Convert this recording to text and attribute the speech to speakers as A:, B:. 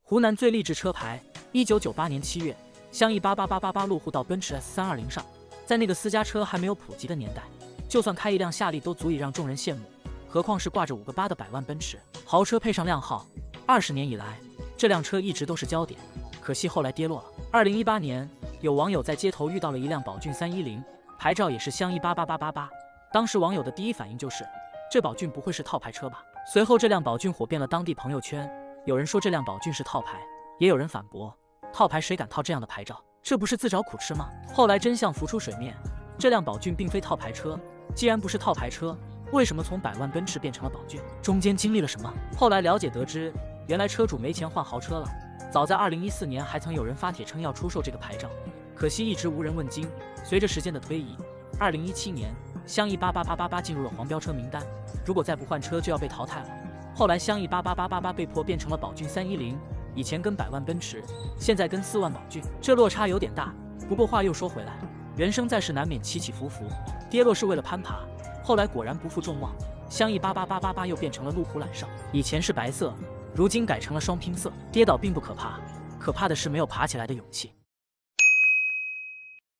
A: 湖南最励志车牌。1998年7月，湘义88888路虎到奔驰 S320上。在那个私家车还没有普及的年代，就算开一辆夏利都足以让众人羡慕，何况是挂着5个8的100万奔驰豪车配上靓号。20年以来，这辆车一直都是焦点，可惜后来跌落了。2018年，有网友在街头遇到了一辆宝骏310，牌照也是湘义88888。当时网友的第一反应就是，这宝骏不会是套牌车吧？随后这辆宝骏火遍了当地朋友圈，有人说这辆宝骏是套牌，也有人反驳，套牌谁敢套这样的牌照？这不是自找苦吃吗？后来真相浮出水面，这辆宝骏并非套牌车。既然不是套牌车，为什么从100万奔驰变成了宝骏？中间经历了什么？后来了解得知，原来车主没钱换豪车了。早在2014年，还曾有人发帖称要出售这个牌照，可惜一直无人问津。随着时间的推移，2017年，湘义88888进入了黄标车名单，如果再不换车就要被淘汰了。后来湘义88888被迫变成了宝骏310，以前跟100万奔驰，现在跟4万宝骏，这落差有点大。不过话又说回来，人生在世难免起起伏伏，跌落是为了攀爬。后来果然不负众望，湘义88888又变成了路虎揽胜，以前是白色，如今改成了双拼色。跌倒并不可怕，可怕的是没有爬起来的勇气。